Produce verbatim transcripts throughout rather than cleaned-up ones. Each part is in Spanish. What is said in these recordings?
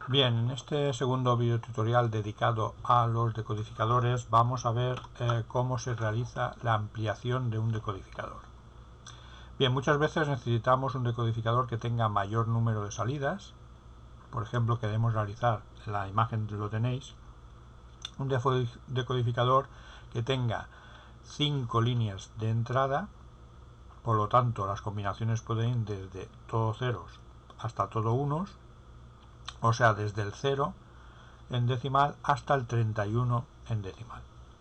Bien, en este segundo video tutorial dedicado a los decodificadores vamos a ver eh, cómo se realiza la ampliación de un decodificador. Bien, muchas veces necesitamos un decodificador que tenga mayor número de salidas. Por ejemplo, queremos realizar, la imagen lo tenéis, un decodificador que tenga cinco líneas de entrada, por lo tanto las combinaciones pueden ir desde todo ceros hasta todo unos, o sea, desde el cero en decimal hasta el treinta y uno en decimal.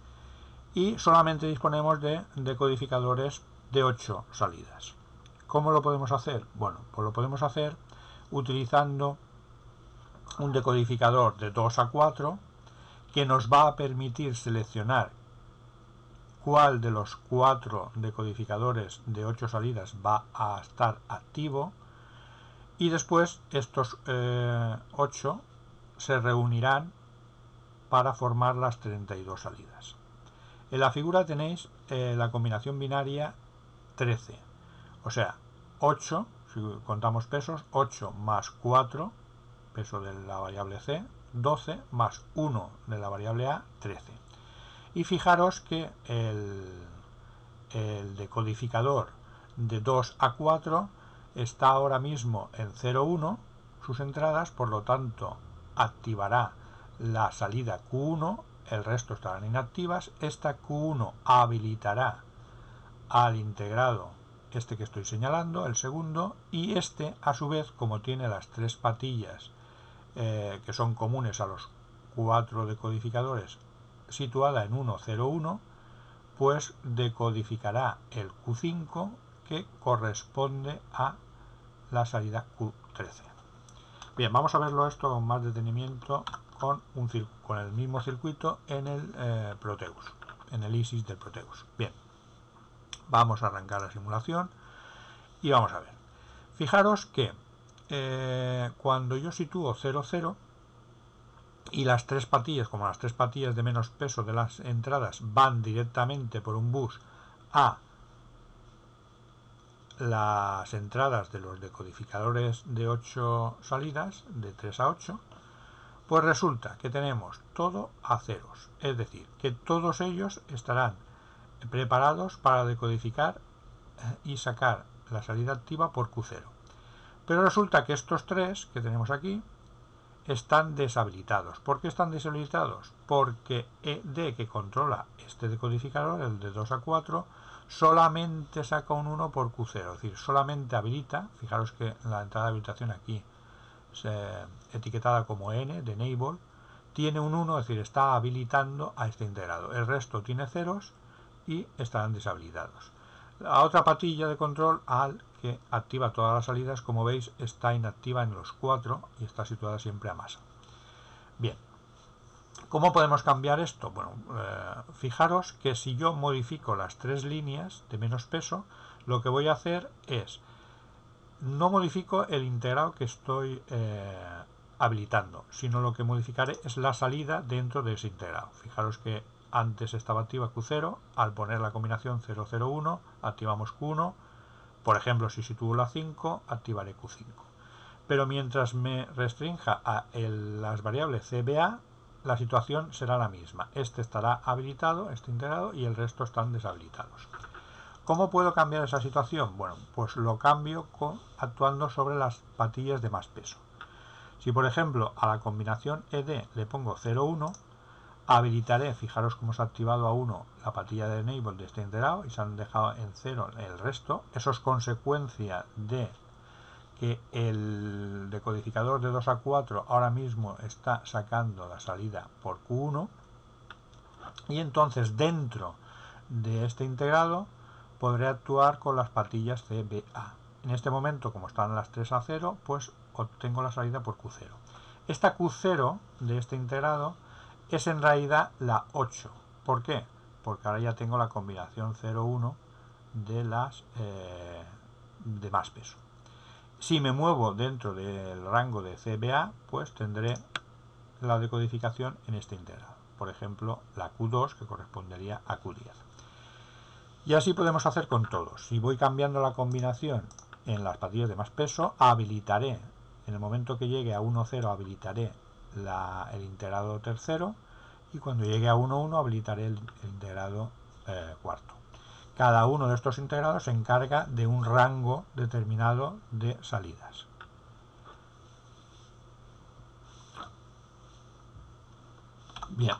Y solamente disponemos de decodificadores de ocho salidas. ¿Cómo lo podemos hacer? Bueno, pues lo podemos hacer utilizando un decodificador de dos a cuatro que nos va a permitir seleccionar cuál de los cuatro decodificadores de ocho salidas va a estar activo, y después estos eh, ocho se reunirán para formar las treinta y dos salidas. En la figura tenéis eh, la combinación binaria trece, o sea, ocho, si contamos pesos, ocho más cuatro, peso de la variable C, doce más uno de la variable A, trece. Y fijaros que el, el decodificador de dos a cuatro está ahora mismo en cero uno sus entradas, por lo tanto activará la salida Q uno, el resto estarán inactivas. Esta Q uno habilitará al integrado este que estoy señalando, el segundo, y este a su vez, como tiene las tres patillas eh, que son comunes a los cuatro decodificadores situada en uno cero uno, pues decodificará el Q cinco que corresponde a la salida Q trece. Bien, vamos a verlo esto con más detenimiento con, un, con el mismo circuito en el eh, Proteus, en el ISIS del Proteus. Bien, vamos a arrancar la simulación y vamos a ver. Fijaros que eh, cuando yo sitúo cero cero y las tres patillas, como las tres patillas de menos peso de las entradas van directamente por un bus a las entradas de los decodificadores de ocho salidas, de tres a ocho, pues resulta que tenemos todo a ceros, es decir, que todos ellos estarán preparados para decodificar y sacar la salida activa por Q cero. Pero resulta que estos tres que tenemos aquí están deshabilitados. ¿Por qué están deshabilitados? Porque E D, que controla este decodificador, el de dos a cuatro, solamente saca un uno por Q cero, es decir, solamente habilita. Fijaros que la entrada de habilitación aquí se, etiquetada como N, de enable, tiene un uno, es decir, está habilitando a este integrado. El resto tiene ceros y estarán deshabilitados. La otra patilla de control, al que activa todas las salidas, como veis, está inactiva en los cuatro y está situada siempre a masa. Bien, ¿cómo podemos cambiar esto? Bueno, eh, fijaros que si yo modifico las tres líneas de menos peso, lo que voy a hacer es, no modifico el integrado que estoy eh, habilitando, sino lo que modificaré es la salida dentro de ese integrado. Fijaros que antes estaba activa Q cero, al poner la combinación cero cero uno activamos Q uno, por ejemplo si sitúo la cinco activaré Q cinco. Pero mientras me restrinja a el, las variables C B A, la situación será la misma. Este estará habilitado, este integrado, y el resto están deshabilitados. ¿Cómo puedo cambiar esa situación? Bueno, pues lo cambio con, actuando sobre las patillas de más peso. Si por ejemplo a la combinación E D le pongo cero uno, habilitaré, fijaros cómo se ha activado a uno la patilla de enable de este integrado y se han dejado en cero el resto. Eso es consecuencia de que el decodificador de dos a cuatro ahora mismo está sacando la salida por Q uno, y entonces dentro de este integrado podré actuar con las patillas C B A. En este momento, como están las tres a cero, pues obtengo la salida por Q cero. Esta Q cero de este integrado es en realidad la ocho. ¿Por qué? Porque ahora ya tengo la combinación cero uno de las eh, de más peso. Si me muevo dentro del rango de C B A, pues tendré la decodificación en este integrado. Por ejemplo, la Q dos, que correspondería a Q diez. Y así podemos hacer con todos. Si voy cambiando la combinación en las patillas de más peso, habilitaré En el momento que llegue a uno cero habilitaré la, el integrado tercero, y cuando llegue a uno uno habilitaré el, el integrado eh, cuarto. Cada uno de estos integrados se encarga de un rango determinado de salidas. Bien,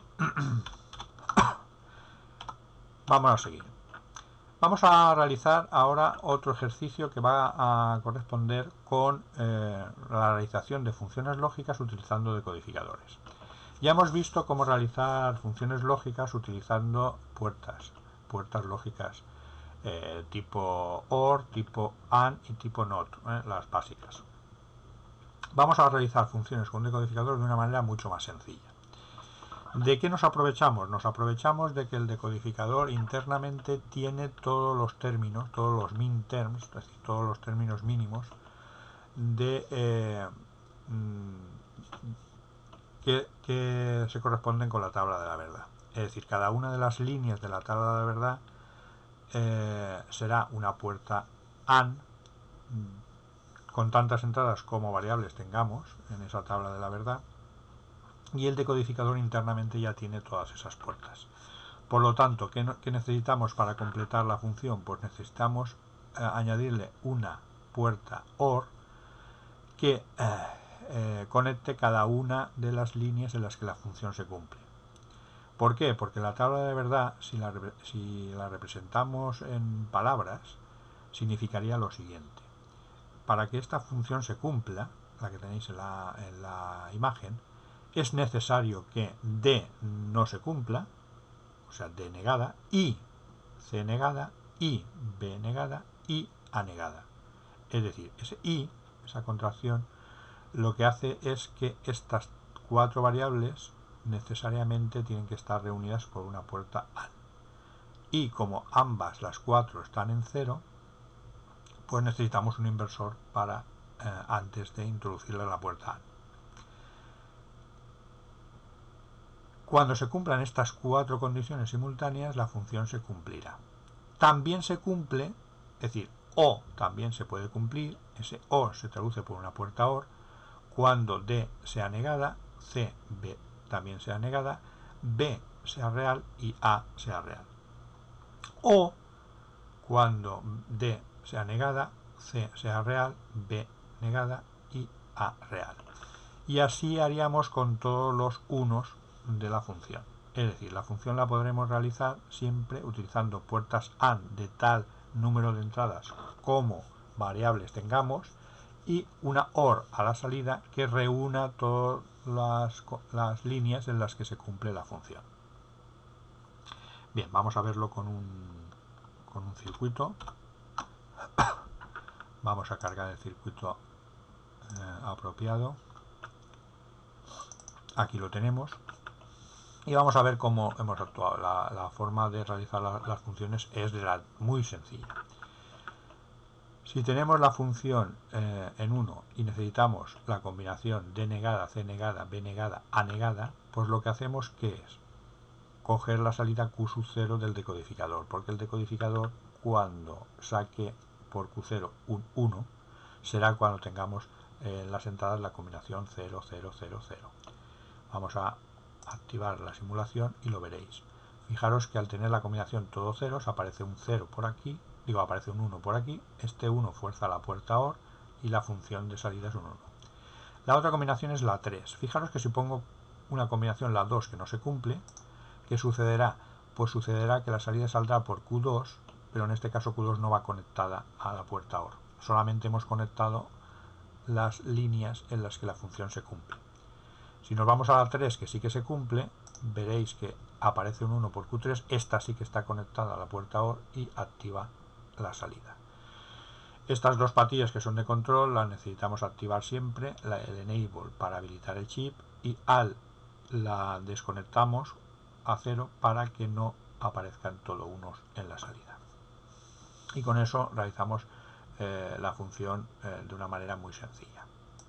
vamos a seguir. Vamos a realizar ahora otro ejercicio que va a corresponder con eh, la realización de funciones lógicas utilizando decodificadores. Ya hemos visto cómo realizar funciones lógicas utilizando puertas, puertas lógicas eh, tipo OR, tipo AND y tipo NOT, eh, las básicas. Vamos a realizar funciones con decodificador de una manera mucho más sencilla. ¿De qué nos aprovechamos? Nos aprovechamos de que el decodificador internamente tiene todos los términos, todos los min terms, es decir, todos los términos mínimos de eh, que, que se corresponden con la tabla de la verdad. Es decir, cada una de las líneas de la tabla de la verdad eh, será una puerta AND con tantas entradas como variables tengamos en esa tabla de la verdad, y el decodificador internamente ya tiene todas esas puertas. Por lo tanto, ¿qué, no, qué necesitamos para completar la función? Pues necesitamos eh, añadirle una puerta OR que eh, eh, conecte cada una de las líneas en las que la función se cumple. ¿Por qué? Porque la tabla de verdad, si la, si la representamos en palabras, significaría lo siguiente. Para que esta función se cumpla, la que tenéis en la, en la imagen, es necesario que D no se cumpla, o sea, D negada, y C negada, y B negada, y A negada. Es decir, ese I, esa contracción, lo que hace es que estas cuatro variables necesariamente tienen que estar reunidas por una puerta AND. Y como ambas, las cuatro, están en cero, pues necesitamos un inversor para eh, antes de introducirle la puerta AND. Cuando se cumplan estas cuatro condiciones simultáneas, la función se cumplirá. También se cumple, es decir, O también se puede cumplir, ese O se traduce por una puerta OR, cuando D sea negada, C, B también sea negada, B sea real y A sea real. O cuando D sea negada, C sea real, B negada y A real. Y así haríamos con todos los unos de la función. Es decir, la función la podremos realizar siempre utilizando puertas AND de tal número de entradas como variables tengamos y una OR a la salida que reúna todas las, las líneas en las que se cumple la función. Bien, vamos a verlo con un, con un circuito. Vamos a cargar el circuito eh, apropiado. Aquí lo tenemos. Y vamos a ver cómo hemos actuado. La, la forma de realizar la, las funciones es de la, muy sencilla. Si tenemos la función eh, en uno y necesitamos la combinación D negada, C negada, B negada, A negada, pues lo que hacemos ¿qué es? Coger la salida Q sub cero del decodificador, porque el decodificador cuando saque por Q cero un uno será cuando tengamos en eh, las entradas la combinación cero, cero, cero, cero. Vamos a activar la simulación y lo veréis. Fijaros que al tener la combinación todo ceros aparece un cero por aquí, digo aparece un uno por aquí, este uno fuerza la puerta OR y la función de salida es un uno. La otra combinación es la tres. Fijaros que si pongo una combinación la dos que no se cumple, ¿qué sucederá? Pues sucederá que la salida saldrá por Q dos, pero en este caso Q dos no va conectada a la puerta OR. Solamente hemos conectado las líneas en las que la función se cumple. Si nos vamos a la tres, que sí que se cumple, veréis que aparece un uno por Q tres, esta sí que está conectada a la puerta OR y activa la salida. Estas dos patillas que son de control las necesitamos activar siempre, la, el enable para habilitar el chip, y al la desconectamos a cero para que no aparezcan todo unos en la salida. Y con eso realizamos eh, la función eh, de una manera muy sencilla.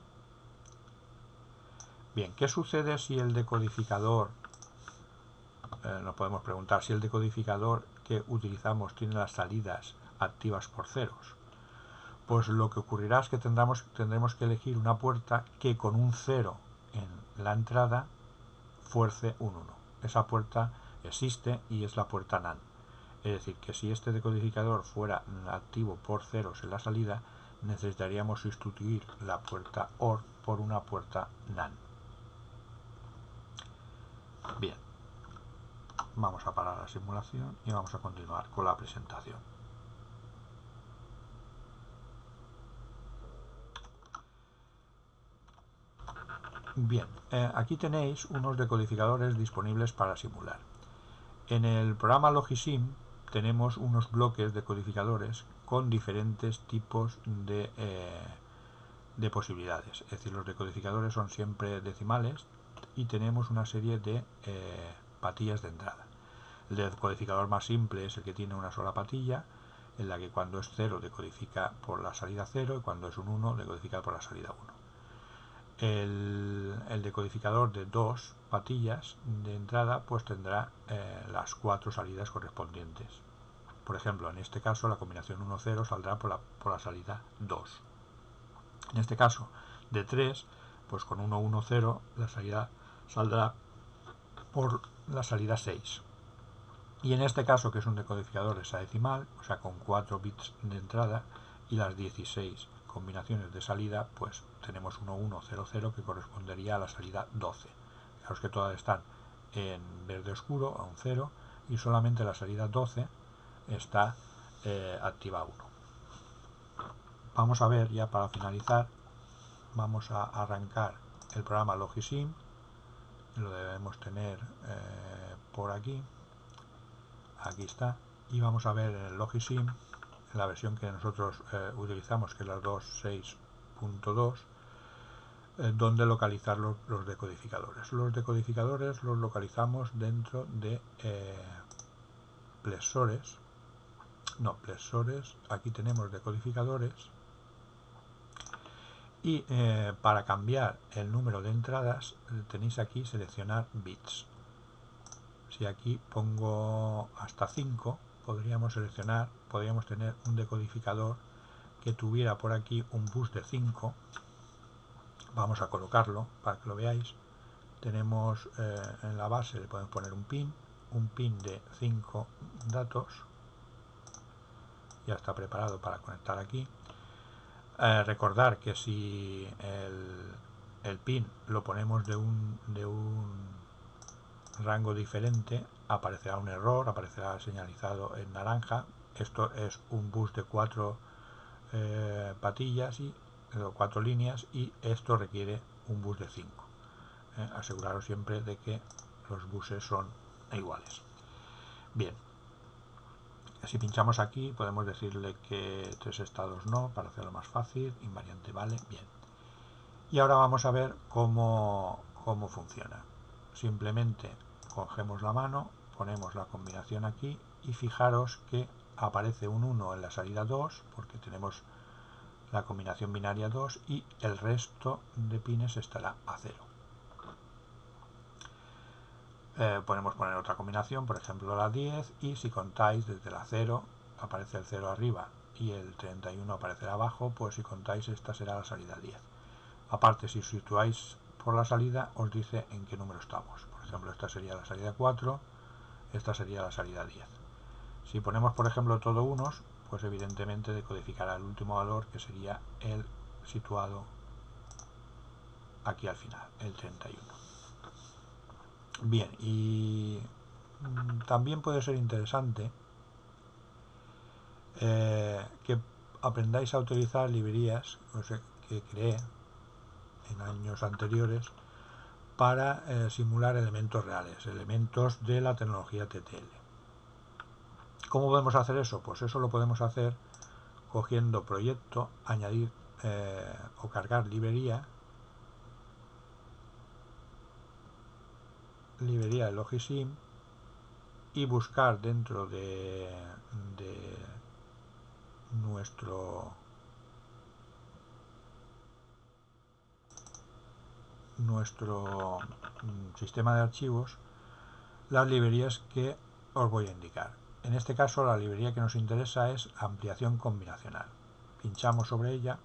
Bien, ¿qué sucede si el decodificador, eh, nos podemos preguntar, si el decodificador que utilizamos tiene las salidas activas por ceros? pues lo que ocurrirá es que tendremos, tendremos que elegir una puerta que con un cero en la entrada fuerce un uno. Esa puerta existe y es la puerta NAND. Es decir, que si este decodificador fuera activo por ceros en la salida, necesitaríamos sustituir la puerta O R por una puerta NAND. Bien, vamos a parar la simulación y vamos a continuar con la presentación. Bien, eh, aquí tenéis unos decodificadores disponibles para simular. En el programa Logisim tenemos unos bloques de codificadores con diferentes tipos de, eh, de posibilidades. Es decir, los decodificadores son siempre decimales y tenemos una serie de eh, patillas de entrada. El decodificador más simple es el que tiene una sola patilla, en la que cuando es cero decodifica por la salida cero y cuando es un uno decodifica por la salida uno. El, el decodificador de dos patillas de entrada pues tendrá eh, las cuatro salidas correspondientes. Por ejemplo, en este caso la combinación uno cero saldrá por la, por la salida dos. En este caso de tres, pues con uno uno cero la salida saldrá por la salida seis. Y en este caso, que es un decodificador hexadecimal, o sea con cuatro bits de entrada y las dieciséis combinaciones de salida, pues tenemos uno uno cero cero que correspondería a la salida doce. Fijaros que todas están en verde oscuro, a un cero, y solamente la salida doce está eh, activa a uno. Vamos a ver, ya para finalizar, vamos a arrancar el programa Logisim, lo debemos tener eh, por aquí. Aquí está, y vamos a ver el Logisim, la versión que nosotros eh, utilizamos, que es la dos punto seis punto dos, eh, donde localizar los, los decodificadores. Los decodificadores los localizamos dentro de eh, plexores, no, plexores, aquí tenemos decodificadores, y eh, para cambiar el número de entradas tenéis aquí seleccionar bits. Si aquí pongo hasta cinco, podríamos seleccionar, podríamos tener un decodificador que tuviera por aquí un bus de cinco. Vamos a colocarlo para que lo veáis. Tenemos eh, en la base, le podemos poner un pin, un pin de cinco datos. Ya está preparado para conectar aquí. Eh, recordar que si el, el pin lo ponemos de un, de un rango diferente, aparecerá un error, aparecerá señalizado en naranja. Esto es un bus de cuatro eh, patillas y eh, cuatro líneas, y esto requiere un bus de cinco. Eh, aseguraros siempre de que los buses son iguales. Bien, si pinchamos aquí podemos decirle que tres estados no, para hacerlo más fácil, invariante vale, bien. Y ahora vamos a ver cómo, cómo funciona. Simplemente cogemos la mano, ponemos la combinación aquí y fijaros que aparece un uno en la salida dos porque tenemos la combinación binaria dos y el resto de pines estará a cero. Eh, podemos poner otra combinación, por ejemplo la diez, y si contáis desde la cero aparece el cero arriba y el treinta y uno aparecerá abajo, pues si contáis esta será la salida diez. Aparte, si situáis por la salida os dice en qué número estamos. Por ejemplo, esta sería la salida cuatro, esta sería la salida diez. Si ponemos por ejemplo todo unos, pues evidentemente decodificará el último valor, que sería el situado aquí al final, el treinta y uno. Bien, y también puede ser interesante eh, que aprendáis a utilizar librerías, o sea, que creé en años anteriores para eh, simular elementos reales, elementos de la tecnología T T L. ¿Cómo podemos hacer eso? Pues eso lo podemos hacer cogiendo proyecto, añadir eh, o cargar librería, librería de Logisim, y buscar dentro de, de nuestro nuestro sistema de archivos las librerías que os voy a indicar. En este caso la librería que nos interesa es ampliación combinacional. pinchamos sobre ella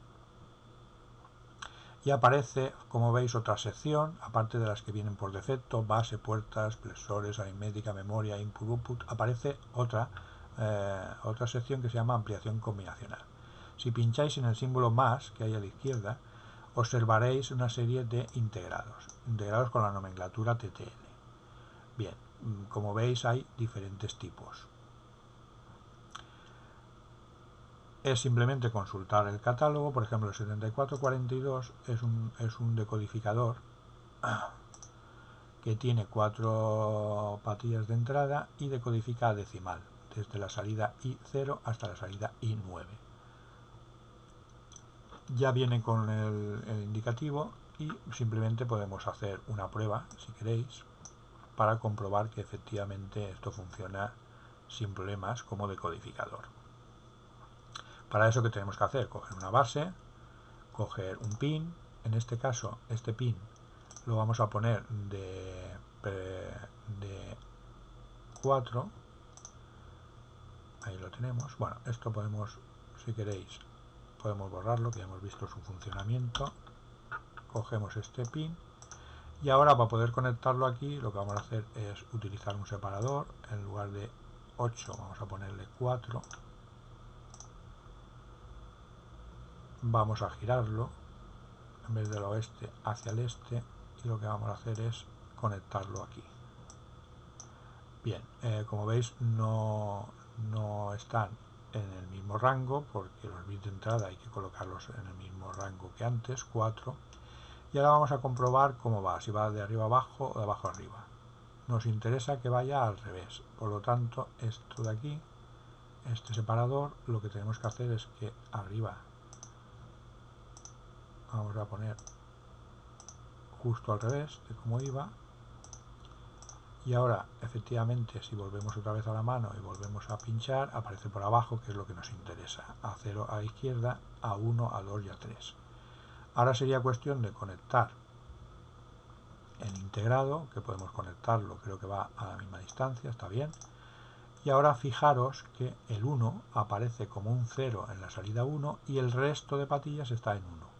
y aparece, como veis, otra sección, aparte de las que vienen por defecto: base, puertas, flexores, aritmética, memoria, input, output. Aparece otra, eh, otra sección que se llama ampliación combinacional. Si pincháis en el símbolo más que hay a la izquierda, observaréis una serie de integrados, integrados con la nomenclatura T T N. Bien, como veis hay diferentes tipos. Es simplemente consultar el catálogo. Por ejemplo, el setenta y cuatro cuarenta y dos es un, es un decodificador que tiene cuatro patillas de entrada y decodifica a decimal, desde la salida I cero hasta la salida I nueve. Ya viene con el, el indicativo y simplemente podemos hacer una prueba, si queréis, para comprobar que efectivamente esto funciona sin problemas como decodificador. Para eso, ¿qué tenemos que hacer? Coger una base, coger un pin. En este caso, este pin lo vamos a poner de, de cuatro. Ahí lo tenemos. Bueno, esto podemos, si queréis, podemos borrarlo, que ya hemos visto su funcionamiento. Cogemos este pin y ahora, para poder conectarlo aquí, lo que vamos a hacer es utilizar un separador. En lugar de ocho vamos a ponerle cuatro. Vamos a girarlo en vez del oeste hacia el este y lo que vamos a hacer es conectarlo aquí. Bien, eh, como veis no, no están en el mismo rango, porque los bits de entrada hay que colocarlos en el mismo rango que antes, cuatro. Y ahora vamos a comprobar cómo va, si va de arriba abajo o de abajo arriba. Nos interesa que vaya al revés, por lo tanto esto de aquí, este separador, lo que tenemos que hacer es que arriba vamos a poner justo al revés de cómo iba. Y ahora, efectivamente, si volvemos otra vez a la mano y volvemos a pinchar, aparece por abajo, que es lo que nos interesa: a cero a la izquierda, a uno, a dos y a tres. Ahora sería cuestión de conectar el integrado, que podemos conectarlo, creo que va a la misma distancia, está bien. Y ahora fijaros que el uno aparece como un cero en la salida uno y el resto de patillas está en uno.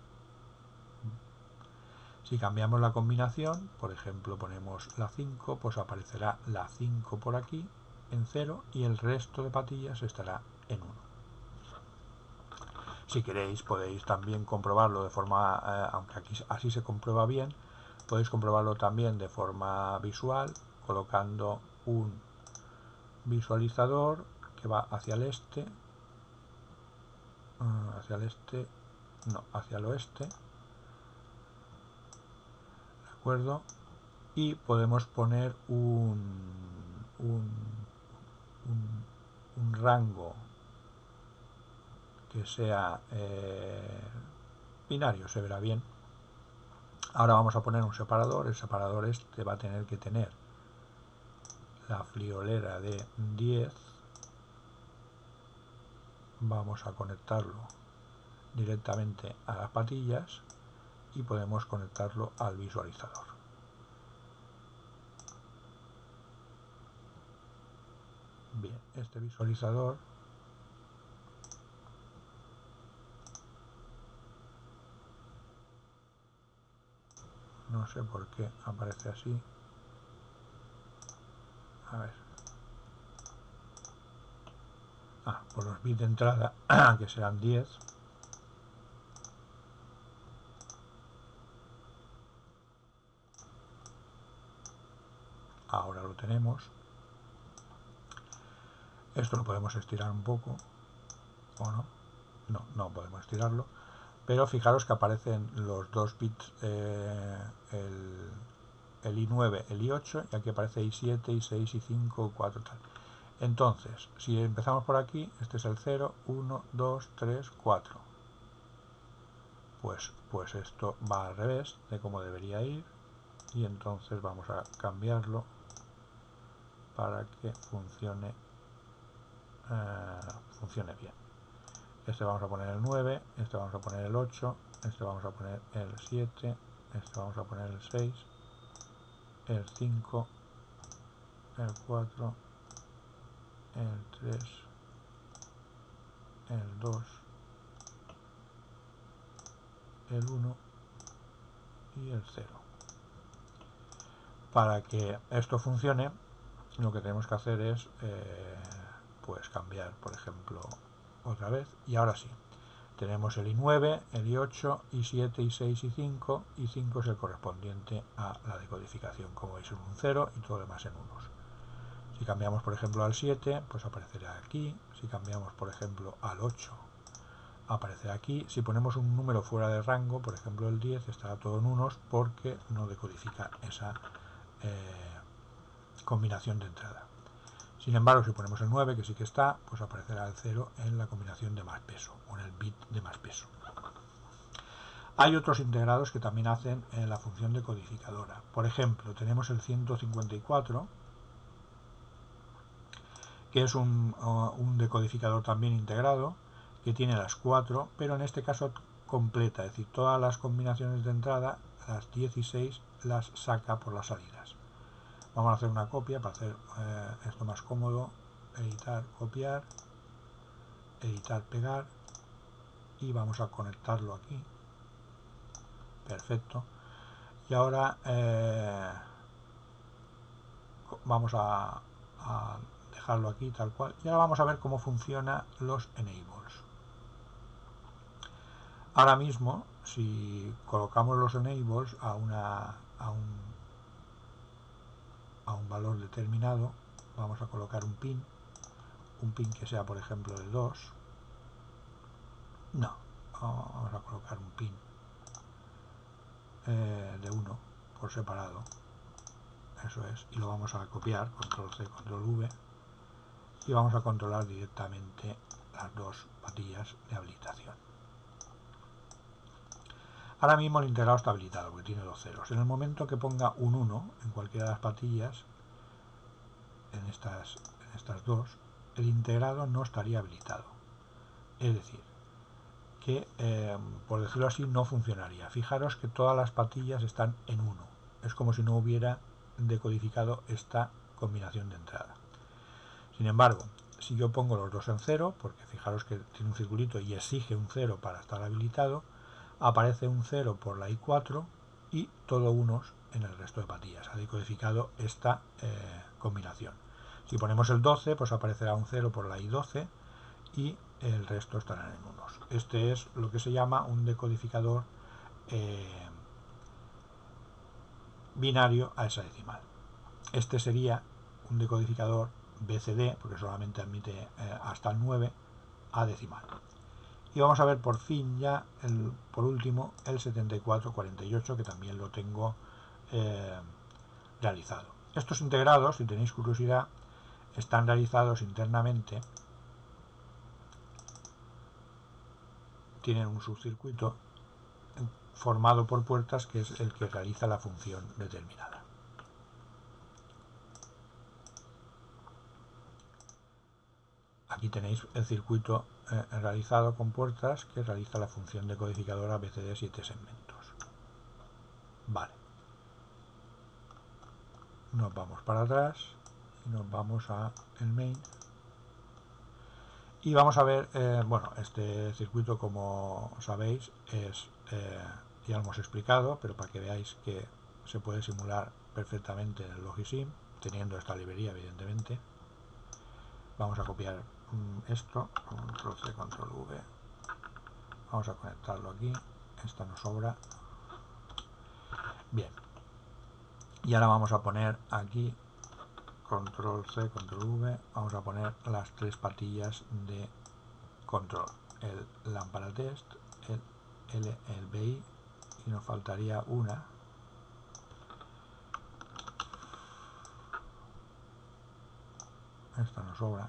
Si cambiamos la combinación, por ejemplo ponemos la cinco, pues aparecerá la cinco por aquí en cero y el resto de patillas estará en uno. Si queréis podéis también comprobarlo de forma, eh, aunque aquí así se comprueba bien, podéis comprobarlo también de forma visual, colocando un visualizador que va hacia el este, hacia el este, no, hacia el oeste, ¿de acuerdo? Y podemos poner un, un, un, un rango que sea eh, binario, se verá bien. Ahora vamos a poner un separador. El separador este va a tener que tener la friolera de diez. Vamos a conectarlo directamente a las patillas y podemos conectarlo al visualizador. Bien, este visualizador no sé por qué aparece así. A ver. Ah, por los bits de entrada, que serán diez. Ahora lo tenemos. Esto lo podemos estirar un poco, ¿o no? No, no podemos estirarlo. Pero fijaros que aparecen los dos bits, eh, el, el I nueve, el I ocho, y aquí aparece I siete, I seis, I cinco, I cuatro, tal. Entonces, si empezamos por aquí, este es el cero, uno, dos, tres, cuatro. Pues, pues esto va al revés de como debería ir, y entonces vamos a cambiarlo para que funcione, eh, funcione bien. Este vamos a poner el nueve, este vamos a poner el ocho, este vamos a poner el siete, este vamos a poner el seis, el cinco, el cuatro, el tres, el dos el uno y el cero. Para que esto funcione, lo que tenemos que hacer es eh, pues cambiar, por ejemplo, otra vez, y ahora sí. Tenemos el i nueve, el i ocho, i siete, i seis, i cinco, i cinco es el correspondiente a la decodificación, como veis, en un cero y todo lo demás en unos. Si cambiamos, por ejemplo, al siete, pues aparecerá aquí. Si cambiamos, por ejemplo, al ocho, aparecerá aquí. Si ponemos un número fuera de rango, por ejemplo el diez, estará todo en unos porque no decodifica esa eh, combinación de entrada. Sin embargo, si ponemos el nueve, que sí que está, pues aparecerá el cero en la combinación de más peso, o en el bit de más peso. Hay otros integrados que también hacen eh, la función decodificadora. Por ejemplo, tenemos el ciento cincuenta y cuatro, que es un, uh, un decodificador también integrado, que tiene las cuatro, pero en este caso completa, es decir, todas las combinaciones de entrada, las dieciséis, las saca por las salidas. Vamos a hacer una copia para hacer eh, esto más cómodo. Editar, copiar, editar, pegar, y vamos a conectarlo aquí. Perfecto. Y ahora eh, vamos a, a dejarlo aquí tal cual. Y ahora vamos a ver cómo funcionan los enables. Ahora mismo, si colocamos los enables a, una, a, un, a un valor determinado, vamos a colocar un pin, un pin que sea, por ejemplo, de dos. No, vamos a colocar un pin eh, de uno por separado. Eso es, y lo vamos a copiar, control C, control V, y vamos a controlar directamente las dos patillas de habilitación. Ahora mismo el integrado está habilitado porque tiene dos ceros. En el momento que ponga un uno en cualquiera de las patillas, en estas, en estas dos, el integrado no estaría habilitado. Es decir, que, eh, por decirlo así, no funcionaría. Fijaros que todas las patillas están en uno. Es como si no hubiera decodificado esta combinación de entrada. Sin embargo, si yo pongo los dos en cero, porque fijaros que tiene un circulito y exige un cero para estar habilitado, aparece un cero por la i cuatro y todo unos en el resto de patillas. Ha decodificado esta eh, combinación. Si ponemos el doce, pues aparecerá un cero por la i doce y el resto estarán en unos. Este es lo que se llama un decodificador eh, binario a hexadecimal. Este sería un decodificador B C D, porque solamente admite eh, hasta el nueve, a decimal. Y vamos a ver por fin ya, el, por último, el setenta y cuatro cuarenta y ocho, que también lo tengo eh, realizado. Estos integrados, si tenéis curiosidad, están realizados internamente. Tienen un subcircuito formado por puertas que es el que realiza la función determinada. Aquí tenéis el circuito eh, realizado con puertas que realiza la función decodificadora B C D siete segmentos. Vale. Nos vamos para atrás y nos vamos a el main. Y vamos a ver, eh, bueno, este circuito, como sabéis, es eh, ya lo hemos explicado, pero para que veáis que se puede simular perfectamente en el Logisim, teniendo esta librería, evidentemente. Vamos a copiar esto, control C, control V, vamos a conectarlo aquí, esta nos sobra. Bien, y ahora vamos a poner aquí, control C, control V, vamos a poner las tres patillas de control, el lámpara test, el L, el B I, y nos faltaría una, esta nos sobra,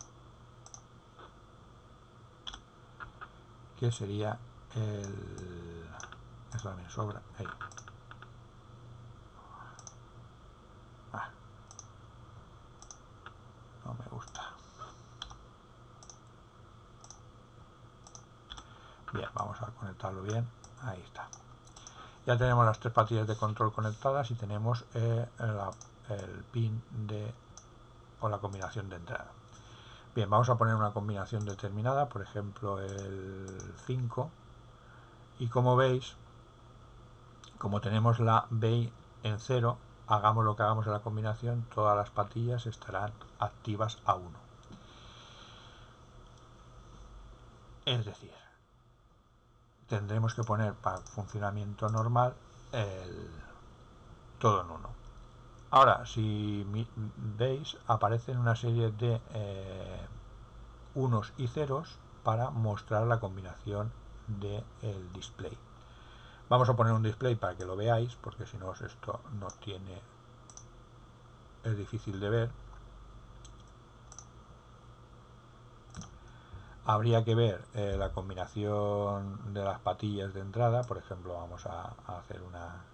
que sería el, esto también sobra, ahí. Ah, no me gusta. Bien, vamos a conectarlo bien, ahí está. Ya tenemos las tres patillas de control conectadas y tenemos eh, la, el pin de, o la combinación de entrada. Bien, vamos a poner una combinación determinada, por ejemplo el cinco, Y como veis, como tenemos la B en cero, hagamos lo que hagamos en la combinación, todas las patillas estarán activas a uno. Es decir, tendremos que poner para funcionamiento normal el todo en uno. Ahora, si veis, aparecen una serie de eh, unos y ceros para mostrar la combinación del display. Vamos a poner un display para que lo veáis, porque si no esto no tiene, es difícil de ver. Habría que ver eh, la combinación de las patillas de entrada. Por ejemplo, vamos a, a hacer una,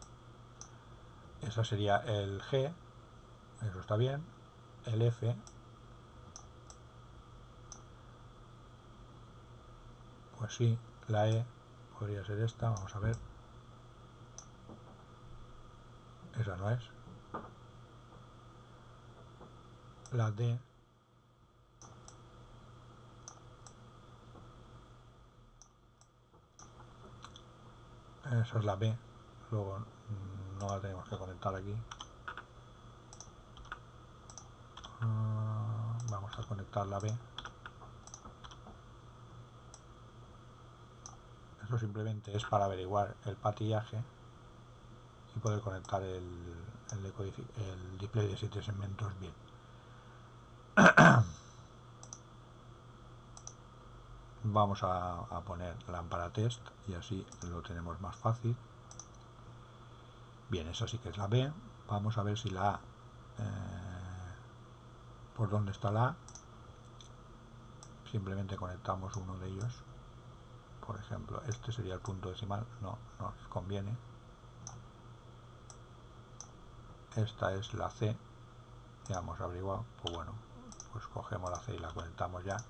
esa sería el G, eso está bien, el F, pues sí, la E podría ser esta, vamos a ver, esa no es, la D, esa es la B, luego no la tenemos que conectar aquí. Uh, vamos a conectar la B. Eso simplemente es para averiguar el patillaje y poder conectar el, el, el display de siete segmentos bien. Vamos a, a poner lámpara test y así lo tenemos más fácil. Bien, esa sí que es la B. Vamos a ver si la A, eh, por dónde está la A. Simplemente conectamos uno de ellos. Por ejemplo, este sería el punto decimal, no nos conviene. Esta es la C, ya hemos averiguado, pues bueno, pues cogemos la C y la conectamos ya.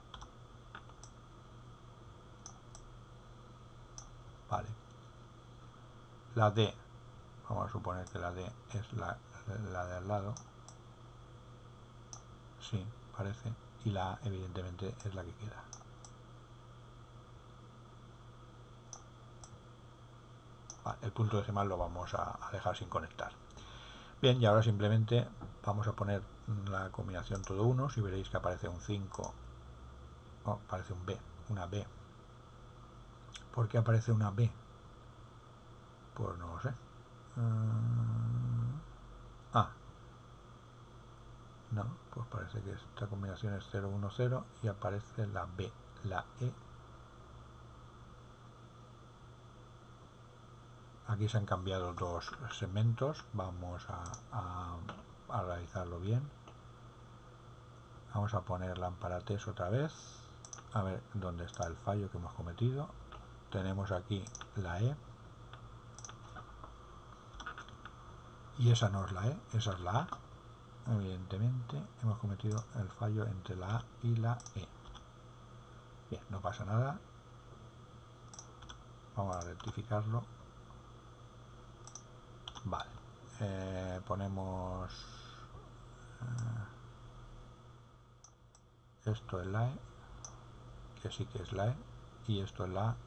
Vale. La D, vamos a suponer que la D es la, la de al lado. Sí, parece. Y la A, evidentemente, es la que queda. Vale, el punto decimal lo vamos a, a dejar sin conectar. Bien, y ahora simplemente vamos a poner la combinación todo unos y veréis que aparece un cinco. Oh, aparece un B, una B. ¿Por qué aparece una B? Pues no lo sé. Uh, ah, no, pues parece que esta combinación es cero uno cero y aparece la B, la E. Aquí se han cambiado dos segmentos, vamos a, a, a realizarlo bien. Vamos a poner lámpara test otra vez, a ver dónde está el fallo que hemos cometido. Tenemos aquí la E y esa no es la E, esa es la A. Evidentemente hemos cometido el fallo entre la A y la E. Bien, no pasa nada. Vamos a rectificarlo. Vale. Eh, ponemos eh, esto es la E, que sí que es la E, y esto es la A,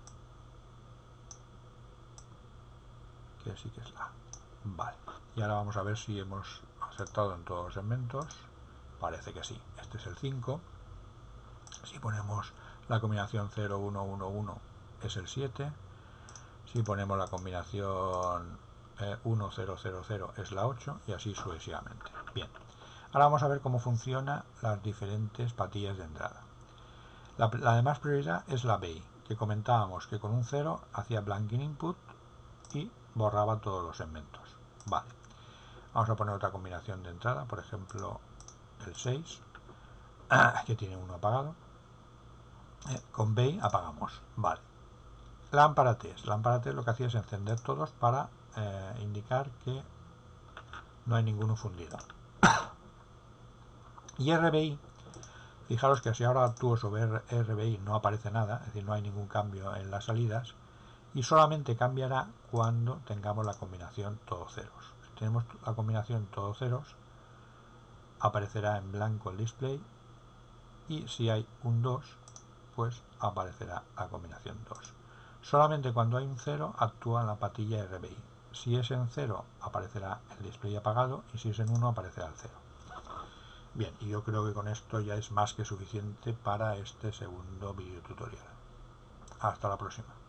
que sí que es la A. Vale. Y ahora vamos a ver si hemos acertado en todos los segmentos. Parece que sí. Este es el cinco. Si ponemos la combinación cero uno uno uno es el siete. Si ponemos la combinación eh, uno cero cero cero es la ocho y así sucesivamente. Bien. Ahora vamos a ver cómo funcionan las diferentes patillas de entrada. La, la de más prioridad es la B I, que comentábamos que con un cero hacía blanking input y borraba todos los segmentos. Vale. Vamos a poner otra combinación de entrada, por ejemplo el seis, que tiene uno apagado. Eh, con B I apagamos. Vale. Lámpara test. Lámpara test lo que hacía es encender todos para eh, indicar que no hay ninguno fundido. Y R B I, fijaros que si ahora actúo sobre R B I no aparece nada, es decir, no hay ningún cambio en las salidas, y solamente cambiará cuando tengamos la combinación todos ceros. Si tenemos la combinación todos ceros, aparecerá en blanco el display, y si hay un dos, pues aparecerá la combinación dos. Solamente cuando hay un cero actúa en la patilla R B I. Si es en cero aparecerá el display apagado y si es en uno aparecerá el cero. Bien, y yo creo que con esto ya es más que suficiente para este segundo video tutorial. Hasta la próxima.